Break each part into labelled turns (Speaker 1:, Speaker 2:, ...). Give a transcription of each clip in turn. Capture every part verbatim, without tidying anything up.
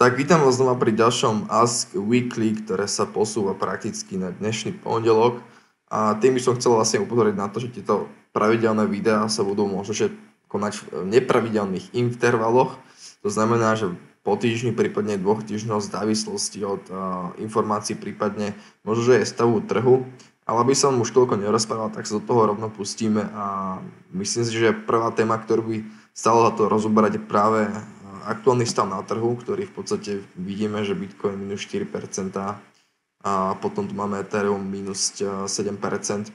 Speaker 1: Tak vítam vás znova pri ďalšom Ask Weekly, ktoré sa posúva prakticky na dnešný pondelok. A tým by som chcel vlastne upozorniť na to, že tieto pravidelné videá sa budú možno že konať v nepravidelných intervaloch. To znamená, že po týždni, prípadne dvoch týždňoch v závislosti od uh, informácií, prípadne možno, že je stavu trhu. Ale aby som už toľko nerozprával, tak sa do toho rovno pustíme a myslím si, že prvá téma, ktorú by stalo za to rozoberať, je práve aktuálny stav na trhu, ktorý v podstate vidíme, že Bitcoin minus štyri percentá a potom tu máme Ethereum minus sedem percent.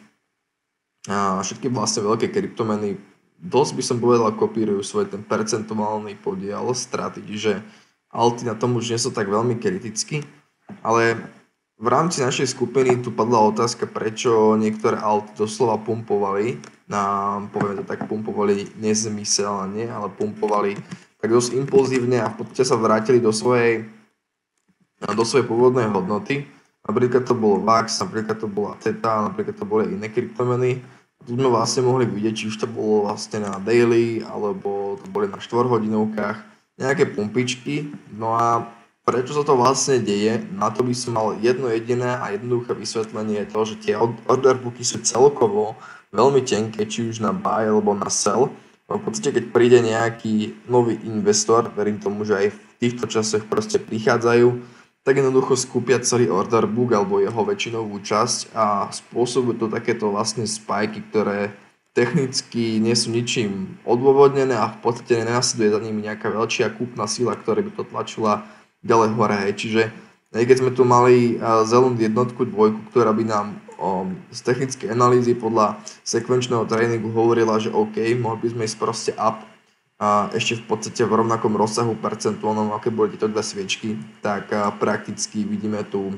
Speaker 1: A všetky vlastne veľké kryptomeny dosť by som povedal kopírujú svoj ten percentuálny podiel straty, čiže alty na tom už nie sú tak veľmi kriticky, ale v rámci našej skupiny tu padla otázka, prečo niektoré alty doslova pumpovali, na, poviem to tak, pumpovali nezmyselne, ale pumpovali tak dosť impulzívne a v podstate sa vrátili do svojej, do svojej pôvodnej hodnoty. Napríklad to bolo Vax, napríklad to bola Theta, napríklad to boli iné kryptomeny. Tu sme vlastne mohli vidieť, či už to bolo vlastne na daily, alebo to boli na štvorhodinovkách, nejaké pumpičky. No a prečo sa to vlastne deje? Na to by som mal jedno jediné a jednoduché vysvetlenie, je to, že tie orderbooky sú celkovo veľmi tenké, či už na buy alebo na sell. V podstate, keď príde nejaký nový investor, verím tomu, že aj v týchto časoch proste prichádzajú, tak jednoducho skúpia celý order book alebo jeho väčšinovú časť a spôsobujú to takéto vlastne spajky, ktoré technicky nie sú ničím odôvodnené a v podstate nenasleduje za nimi nejaká väčšia kúpna sila, ktorá by to tlačila ďalej hore. Čiže keď sme tu mali zelenú jednotku, dvojku, ktorá by nám z technickej analýzy podľa sekvenčného tréningu hovorila, že OK, mohli by sme ísť proste up a ešte v podstate v rovnakom rozsahu percentuálnom, aké boli tieto dve sviečky, tak prakticky vidíme tu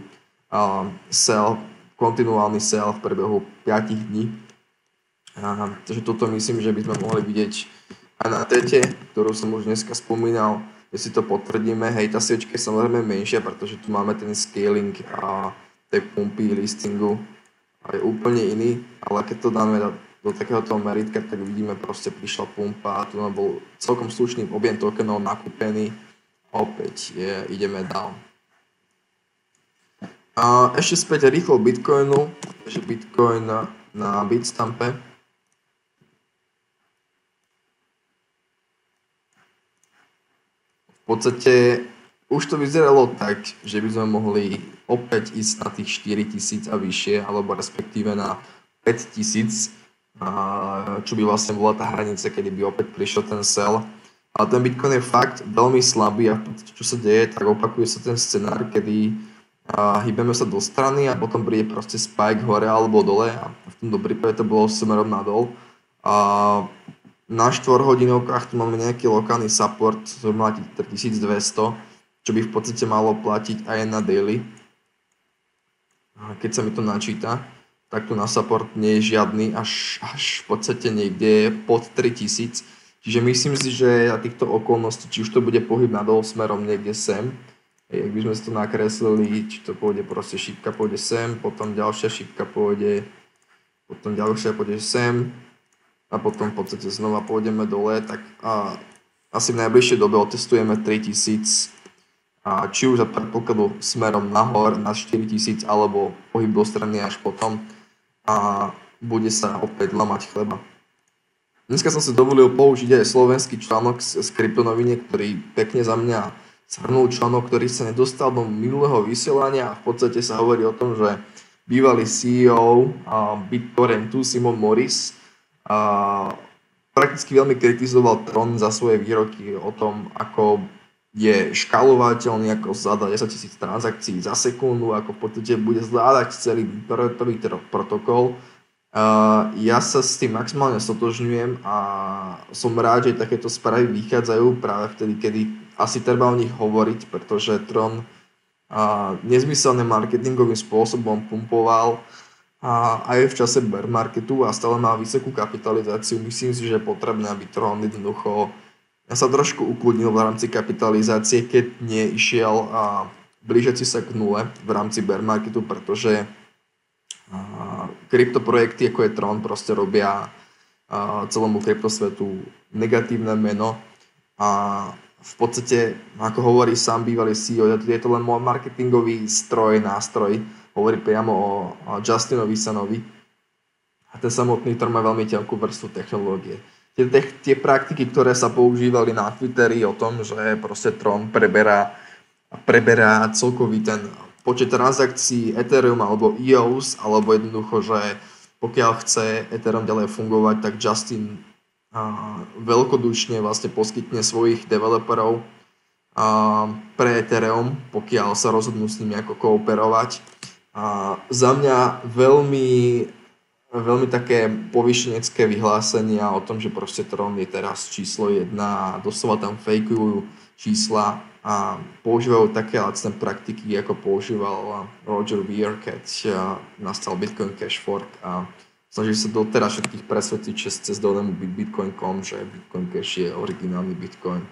Speaker 1: sell, kontinuálny sell v priebehu päť dní. A, takže toto myslím, že by sme mohli vidieť aj na tete, ktorú som už dneska spomínal, že si to potvrdíme. Hej, tá sviečka je samozrejme menšia, pretože tu máme ten scaling a tej pumpy listingu a je úplne iný, ale keď to dáme do, do takéhoto meritka, tak vidíme, proste prišla pumpa a tu nám bol celkom slušný objem tokenov nakúpený a opäť je, ideme down. A ešte späť rýchlo Bitcoinu, takže Bitcoin na, na Bitstampe. V podstate už to vyzeralo tak, že by sme mohli opäť ísť na tých štyri tisíc a vyššie, alebo respektíve na päť tisíc, čo by vlastne bola tá hranica, kedy by opäť prišiel ten sell. Ale ten Bitcoin je fakt veľmi slabý a v podstate, čo sa deje, tak opakuje sa ten scenár, kedy hýbeme sa do strany a potom príde proste spike hore alebo dole a v tomto prípade to bolo smerom nadol. A na štvorhodinovkách tu máme nejaký lokálny support, zhruba tritisícdvesto, čo by v podstate malo platiť aj na daily. Keď sa mi to načíta, tak tu na support nie je žiadny, až, až v podstate niekde pod tritisíc. Čiže myslím si, že na týchto okolností, či už to bude pohyb nadol smerom niekde sem, ak by sme si to nakreslili, či to pôjde proste šípka pôjde sem, potom ďalšia šípka pôjde, potom ďalšia pôjde sem a potom v podstate znova pôjdeme dole, tak a, asi v najbližšej dobe otestujeme tritisíc. A či už za predpokladu smerom nahor na štyri tisíc alebo pohyb do strany až potom a bude sa opäť lamať chleba. Dneska som si dovolil použiť aj slovenský článok z, z kryptonovine, ktorý pekne za mňa zhrnul článok, ktorý sa nedostal do minulého vysielania a v podstate sa hovorí o tom, že bývalý sí í ó BitTorrentu Simon Morris a prakticky veľmi kritizoval Tron za svoje výroky o tom, ako je škálovateľný, ako zvláda desaťtisíc transakcií za sekundu, ako v podstate bude zvládať celý prvý protokol. Uh, ja sa s tým maximálne stotožňujem a som rád, že takéto správy vychádzajú práve vtedy, kedy asi treba o nich hovoriť, pretože Tron uh, nezmyselne marketingovým spôsobom pumpoval uh, aj v čase bear marketu a stále má vysokú kapitalizáciu. Myslím si, že je potrebné, aby Tron jednoducho ja sa trošku ukludnil v rámci kapitalizácie, keď nie išiel a blížiaci sa k nule v rámci bear marketu, pretože a, kryptoprojekty ako je Tron proste robia a, celému kryptosvetu negatívne meno a v podstate, ako hovorí sám bývalý C E O, je to len môj marketingový stroj, nástroj, hovorí priamo o, o Justinovi Sunovi. A ten samotný trh má veľmi tenkú vrstvu technológie. Tie, tie praktiky, ktoré sa používali na Twitteri o tom, že proste Tron preberá, preberá celkový ten počet transakcií Ethereum alebo E O S, alebo jednoducho, že pokiaľ chce Ethereum ďalej fungovať, tak Justin a, veľkodušne vlastne poskytne svojich developerov a, pre Ethereum, pokiaľ sa rozhodnú s nimi ako kooperovať. A za mňa veľmi, veľmi také povyšenecké vyhlásenia o tom, že proste Tron je teraz číslo jedna a doslova tam fejkujú čísla a používajú také lacné praktiky, ako používal Roger Ver, keď nastal Bitcoin Cash Fork a snaží sa doteraz všetkých presvedčiť cez dolemu bitcoin bodka com, že Bitcoin Cash je originálny Bitcoin.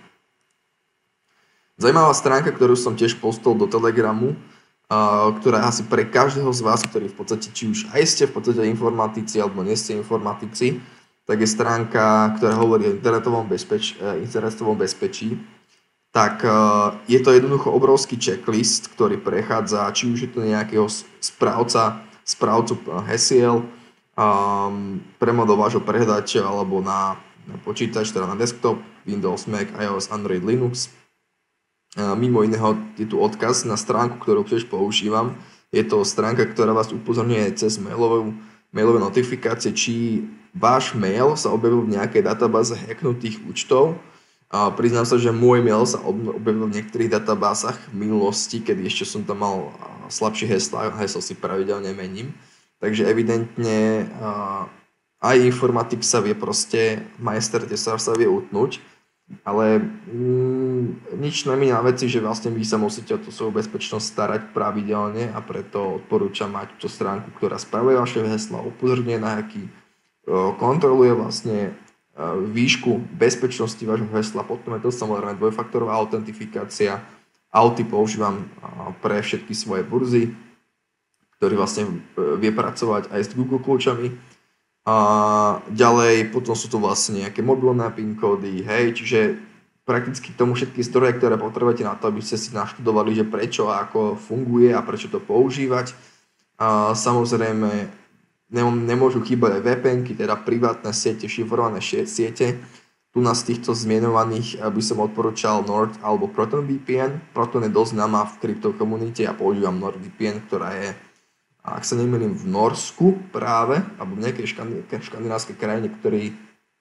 Speaker 1: Zajímavá stránka, ktorú som tiež postol do Telegramu, ktorá asi pre každého z vás, ktorý v podstate, či už aj ste v podstate informatici, alebo nie ste informatici, tak je stránka, ktorá hovorí o internetovom, bezpeč- internetovom bezpečí. Tak je to jednoducho obrovský checklist, ktorý prechádza, či už je to nejakého správca, správcu hesiel, um, premo do vášho prehľadača alebo na, na počítač, teda na desktop, Windows, Mac, iOS, Android, Linux. Uh, mimo iného je tu odkaz na stránku, ktorú tiež používam. Je to stránka, ktorá vás upozorňuje cez mailovú, mailové notifikácie, či váš mail sa objavil v nejakej databáze hacknutých účtov. A priznám sa, že môj mail sa objavil v niektorých databázach v minulosti, kedy ešte som tam mal slabšie heslá, heslo si pravidelne mením. Takže evidentne aj informatik sa vie proste, majster tesár sa vie utnúť, ale mm, nič nemí na veci, že vlastne vy sa musíte o tú svoju bezpečnosť starať pravidelne a preto odporúčam mať túto stránku, ktorá spravuje vaše hesla, upozorňuje na hacky, kontroluje vlastne výšku bezpečnosti vášho hesla, potom je to samozrejme dvojfaktorová autentifikácia. Auty používam pre všetky svoje burzy, ktorý vlastne vie pracovať aj s Google kľúčami. A ďalej potom sú to vlastne nejaké mobilné PIN kódy, hej, čiže prakticky k tomu všetky zdroje, ktoré potrebujete na to, aby ste si naštudovali, že prečo a ako funguje a prečo to používať. A samozrejme nemôžu chýbať aj vé pé enky, teda privátne siete, šifrované siete. Tu na z týchto zmienovaných by som odporúčal Nord alebo Proton vé pé en. Proton je dosť známa v kryptokomunite a používam Nord vé pé en, ktorá je, ak sa nemýlim, v Norsku práve, alebo v nejakej škandinávskej krajine, ktorý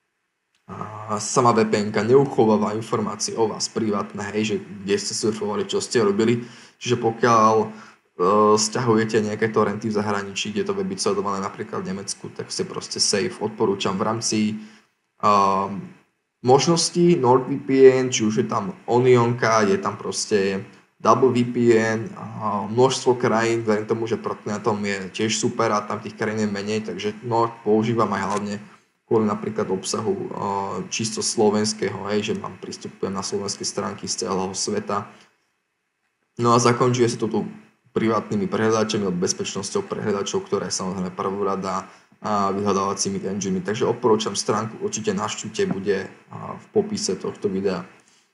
Speaker 1: sama vé pé enka neuchováva informácie o vás privátne, hej, že kde ste surfovali, čo ste robili. Čiže pokiaľ sťahujete nejaké torrenty v zahraničí, kde to vie byť sledované napríklad v Nemecku, tak ste proste safe. Odporúčam v rámci um, možností NordVPN, či už je tam Onionka, je tam proste Double vé pé en, a množstvo krajín, verím tomu, že Protonatom je tiež super a tam tých krajín je menej, takže Nord používam aj hlavne kvôli napríklad obsahu uh, čisto slovenského, hej, že mám prístupujem na slovenské stránky z celého sveta. No a zakončuje sa to tu privátnymi prehľadačami alebo bezpečnosťou prehľadačov, ktoré je samozrejme prvorada a vyhľadávacími engine. Takže odporúčam stránku, určite navštívte, bude v popise tohto videa.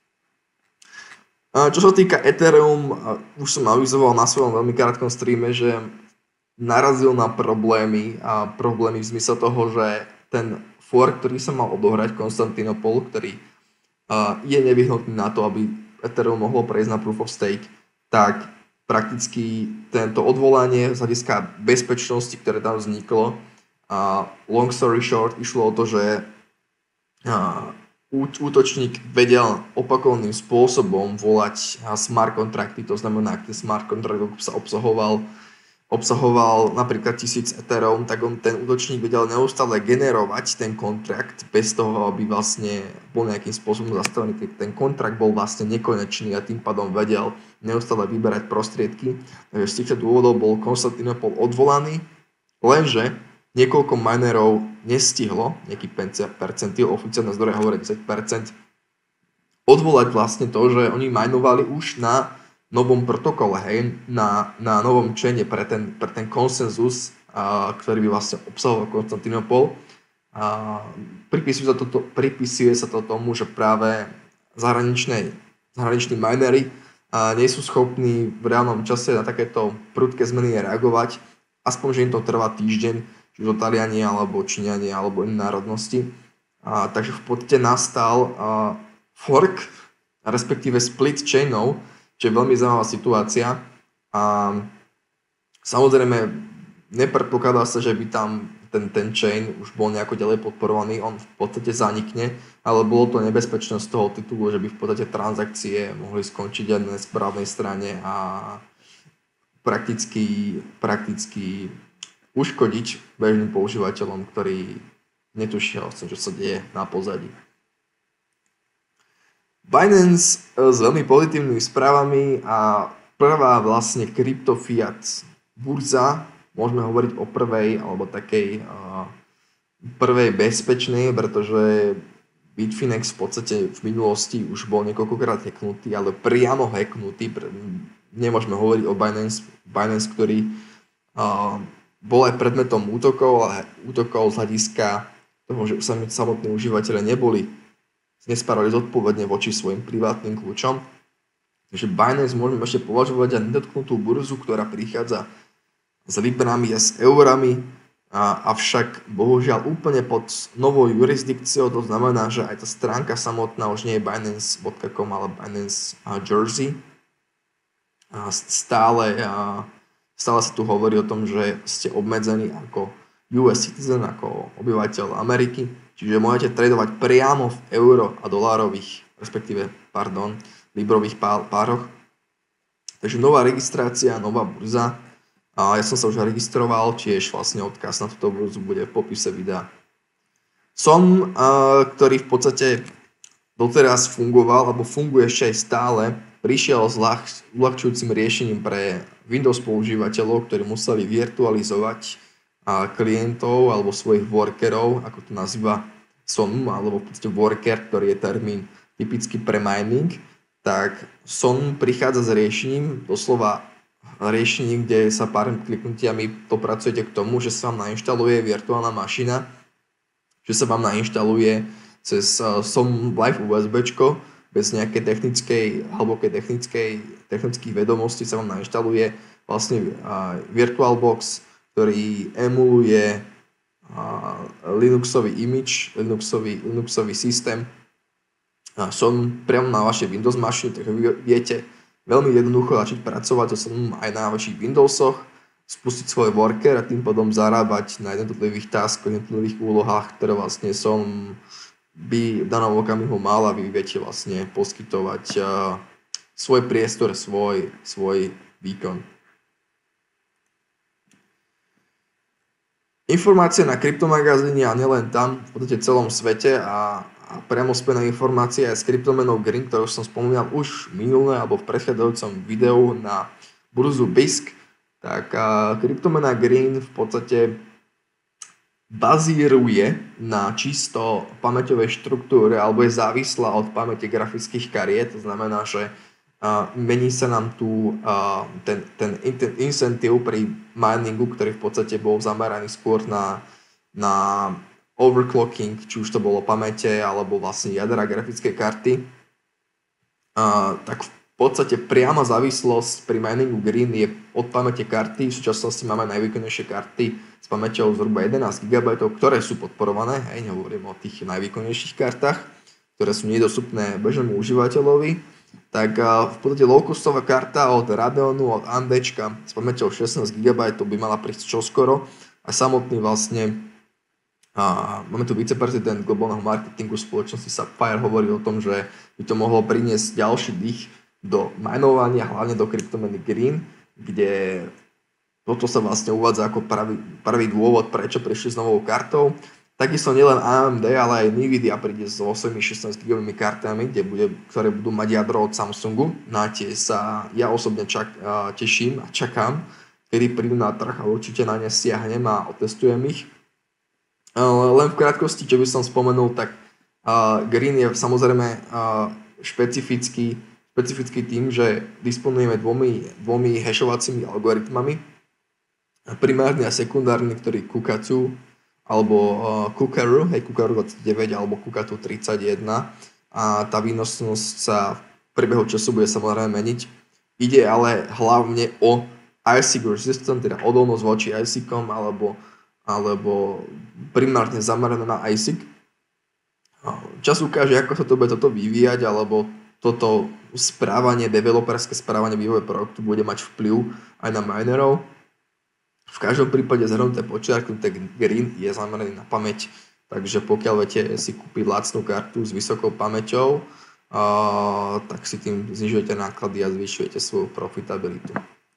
Speaker 1: Čo sa týka Ethereum, už som avizoval na svojom veľmi krátkom streame, že narazil na problémy a problémy v zmysle toho, že ten fork, ktorý sa mal odohrať, Konstantinopol, ktorý je nevyhnutný na to, aby Ethereum mohlo prejsť na Proof of Stake, tak prakticky tento odvolanie z hľadiska bezpečnosti, ktoré tam vzniklo, a long story short, išlo o to, že útočník vedel opakovaným spôsobom volať smart kontrakty, to znamená, ak ten smart kontrakt sa obsahoval, obsahoval napríklad tisíc Ethereum, tak on, ten útočník vedel neustále generovať ten kontrakt bez toho, aby vlastne bol nejakým spôsobom zastavený. Ten kontrakt bol vlastne nekonečný a tým pádom vedel neustále vyberať prostriedky. Takže z týchto dôvodov bol Konstantinopol odvolaný, lenže niekoľko minerov nestihlo, nejaký percentil, oficiálne zdroje hovorí desať percent, odvolať vlastne to, že oni minovali už na novom protokole, hej, na, na novom chaine pre ten, pre ten konsenzus, a, ktorý by vlastne obsahoval Konstantinopol. A pripisuje sa to, pripisuje sa to tomu, že práve zahraničnej zahraniční minery a nie sú schopní v reálnom čase na takéto prudké zmeny reagovať, aspoň, že im to trvá týždeň, či už Taliani, alebo Číňania, alebo iné národnosti. A, takže v podstate nastal a, fork, respektíve split chainov, čo je veľmi zaujímavá situácia. A samozrejme, nepredpokladá sa, že by tam ten, ten chain už bol nejako ďalej podporovaný, on v podstate zanikne, ale bolo to nebezpečné z toho titulu, že by v podstate transakcie mohli skončiť aj na správnej strane a prakticky, prakticky uškodiť bežným používateľom, ktorí netušia o tom, čo sa deje na pozadí. Binance s veľmi pozitívnymi správami a prvá vlastne crypto fiat burza, môžeme hovoriť o prvej alebo takej uh, prvej bezpečnej, pretože Bitfinex v podstate v minulosti už bol niekoľkokrát hacknutý, ale priamo hacknutý. Nemôžeme hovoriť o Binance, Binance ktorý uh, bol aj predmetom útokov, ale útokov z hľadiska toho, že sami samotní užívateľe neboli nesparali zodpovedne voči svojim privátnym kľúčom. Takže Binance môžeme ešte považovať za nedotknutú burzu, ktorá prichádza s librami a s eurami, a, avšak bohužiaľ úplne pod novou jurisdikciou, to znamená, že aj tá stránka samotná už nie je binance bodka com, ale Binance Jersey. A stále, a stále sa tu hovorí o tom, že ste obmedzení ako ú es citizen, ako obyvateľ Ameriky, čiže môžete tradovať priamo v euro a dolárových, respektíve, pardon, librových pároch. Takže nová registrácia, nová burza. A ja som sa už registroval, tiež vlastne odkaz na túto burzu bude v popise videa. Som, ktorý v podstate doteraz fungoval, alebo funguje ešte aj stále, prišiel s uľahčujúcim riešením pre Windows používateľov, ktorí museli virtualizovať klientov alebo svojich workerov, ako to nazýva Son, alebo v podstate worker, ktorý je termín typicky pre mining, tak Son prichádza s riešením, doslova riešením, kde sa pár kliknutiami dopracujete k tomu, že sa vám nainštaluje virtuálna mašina, že sa vám nainštaluje cez Son Live USBčko, bez nejakej technickej, hlbokej technickej, technických vedomostí sa vám nainštaluje vlastne VirtualBox, ktorý emuluje Linuxový image, Linuxový, Linuxový systém. Som priamo na vašej Windows mašine, takže vy viete veľmi jednoducho začať pracovať so som aj na vašich Windowsoch, spustiť svoj worker a tým potom zarábať na jednotlivých taskoch, jednotlivých úlohách, ktoré vlastne som by v danom okamihu mal a vy viete vlastne poskytovať uh, svoj priestor, svoj, svoj výkon. Informácie na kryptomagazíne a nielen tam, v podstate celom svete a a priamo spojená informácia aj s kryptomenou Green, ktorú som spomínal už minulé alebo v predchádzajúcom videu na burzu Bisq, tak kryptomena Green v podstate bazíruje na čisto pamäťovej štruktúre alebo je závislá od pamäte grafických kariet. To znamená, že mení sa nám tu ten, ten, ten incentív pri miningu, ktorý v podstate bol zameraný skôr na, na overclocking, či už to bolo pamäte alebo vlastne jadra grafickej karty, uh, tak v podstate priama závislosť pri miningu Green je od pamäte karty. V súčasnosti máme najvýkonnejšie karty s pamäťou zhruba jedenásť gigabajtov, ktoré sú podporované, hej, nehovorím o tých najvýkonnejších kartách, ktoré sú nedostupné bežnému užívateľovi. Tak uh, v podstate low-costová karta od Radeonu, od AMDčka s pamäťou šestnásť gigabajtov by mala prísť čoskoro a samotný vlastne A máme tu viceprezident globálneho marketingu spoločnosti Sapphire, hovorí o tom, že by to mohlo priniesť ďalší dých do minovania, hlavne do kryptomeny Green, kde toto sa vlastne uvádza ako pravý, pravý dôvod, prečo prišli s novou kartou. Takisto nielen á em dé, ale aj Nvidia príde s osem šestnásť gigabajtovými kartami, kde bude, ktoré budú mať jadro od Samsungu. Na tie sa ja osobne čak, teším a čakám, kedy prídu na trh a určite na ne siahnem a otestujem ich. Len v krátkosti, čo by som spomenul, tak uh, Green je samozrejme uh, špecifický, špecifický tým, že disponujeme dvomi, dvomi hashovacími algoritmami, primárny a sekundárny, ktorý Kukatsu alebo uh, Kukaru, hej, Kukaru dvadsaťdeväť alebo Kukatu tridsaťjeden, a tá výnosnosť sa priebehu času bude samozrejme meniť. Ide ale hlavne o I S I C resistant, teda odolnosť voči I S I C-om, alebo, alebo primárne zamerané na I S I C. Čas ukáže, ako sa to bude toto vyvíjať, alebo toto správanie, developerské správanie vývoje produktu bude mať vplyv aj na minerov. V každom prípade zhrnuté počiarknuté Green je zameraný na pamäť, takže pokiaľ viete si kúpiť lacnú kartu s vysokou pamäťou, uh, tak si tým znižujete náklady a zvyšujete svoju profitabilitu.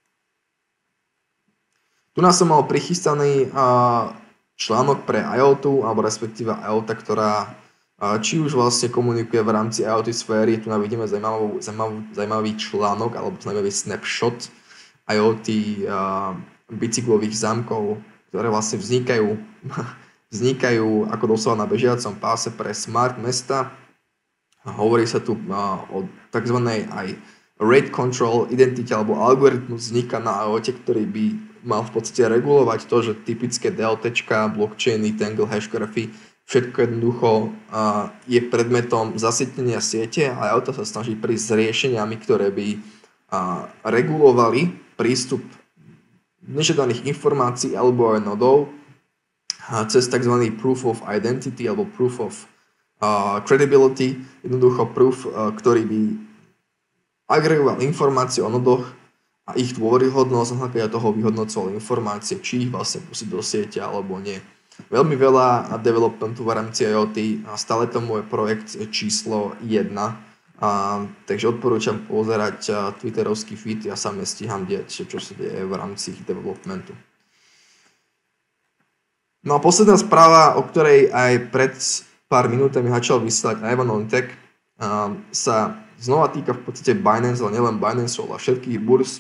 Speaker 1: Tu nás som mal prichystaný uh, článok pre I O T, alebo respektíve IoT, ktorá či už vlastne komunikuje v rámci IoT sféry. Tu nám vidíme zaujímavý, zaujímavý, zaujímavý článok alebo zaujímavý snapshot IoT uh, bicyklových zámkov, ktoré vlastne vznikajú, vznikajú ako doslova na bežiacom páse pre smart mesta. Hovorí sa tu uh, o tzv. Aj rate control identite alebo algoritmus vzniká na IoT, ktorý by mal v podstate regulovať to, že typické DLTčka, blockchainy, tangle hash graphy, všetko jednoducho uh, je predmetom zasýtenia siete a IoT sa snaží prísť s riešeniami, ktoré by uh, regulovali prístup nežiadaných informácií alebo aj nodov uh, cez tzv. Proof of identity alebo proof of uh, credibility, jednoducho proof, uh, ktorý by agregoval informácie o nodoch a ich dôveryhodnosť, na základe toho vyhodnocoval informácie, či ich vlastne musí do siete alebo nie. Veľmi veľa developmentu v rámci IoT a stále tomu je projekt číslo jedna. A, takže odporúčam pozerať twitterovský feed, ja sám nestíham diať, čo sa deje v rámci ich developmentu. No a posledná správa, o ktorej aj pred pár minútami začal vysielať Ivan Ontek, sa znova týka v podstate Binance, ale nielen Binance, ale všetkých burz.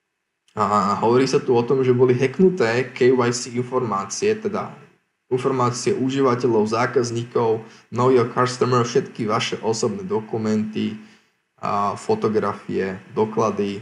Speaker 1: A hovorí sa tu o tom, že boli hacknuté K Y C informácie, teda informácie užívateľov, zákazníkov, know your customer, všetky vaše osobné dokumenty, a fotografie, doklady.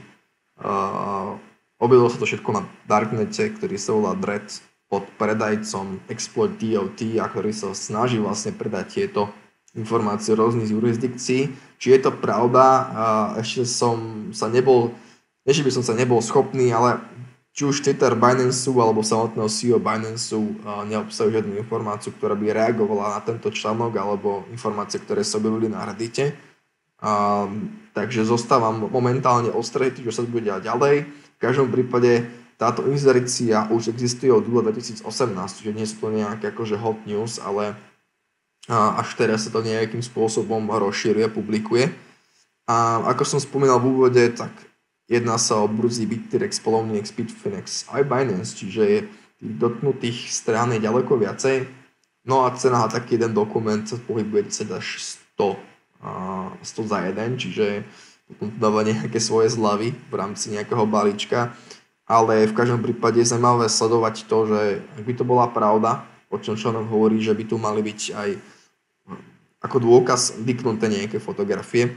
Speaker 1: A objavilo sa to všetko na Darknete, ktorý sa volá Dread, pod predajcom Exploit D O T, a ktorý sa snaží vlastne predať tieto informácie rôznych jurisdikcií. Či je to pravda, a ešte som sa nebol, nie že by som sa nebol schopný, ale či už Twitter Binance alebo samotného C E O Binance neobsahuje žiadnu informáciu, ktorá by reagovala na tento článok alebo informácie, ktoré sa objavili na Reddite. A, takže zostávam momentálne ostretý, čo sa bude diať ďalej. V každom prípade táto inzerícia už existuje od júla dvetisícosemnásť, čiže nie sú to nejaké akože hot news, ale a, až teraz sa to nejakým spôsobom rozširuje, publikuje. A ako som spomínal v úvode, tak jedná sa o burzy Bittrex, Poloniex, Bitfinex aj Binance, čiže je tých dotknutých strán je ďaleko viacej. No a cena na taký jeden dokument sa pohybuje desať až sto, sto za jeden, čiže potom dáva nejaké svoje zľavy v rámci nejakého balíčka. Ale v každom prípade je zaujímavé sledovať to, že ak by to bola pravda, o čom článok hovorí, že by tu mali byť aj ako dôkaz vyknuté nejaké fotografie,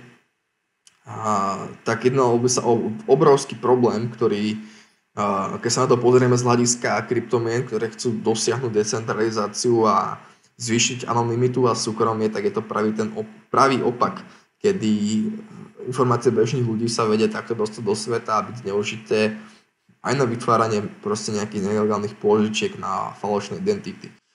Speaker 1: a tak jednalo by sa o obrovský problém, ktorý, a, keď sa na to pozrieme z hľadiska kryptomien, ktoré chcú dosiahnuť decentralizáciu a zvýšiť anonymitu a súkromie, tak je to pravý ten op- pravý opak, kedy informácie bežných ľudí sa vedia takto dostať do sveta a byť zneužité aj na vytváranie proste nejakých nelegálnych pôžičiek na falošné identity.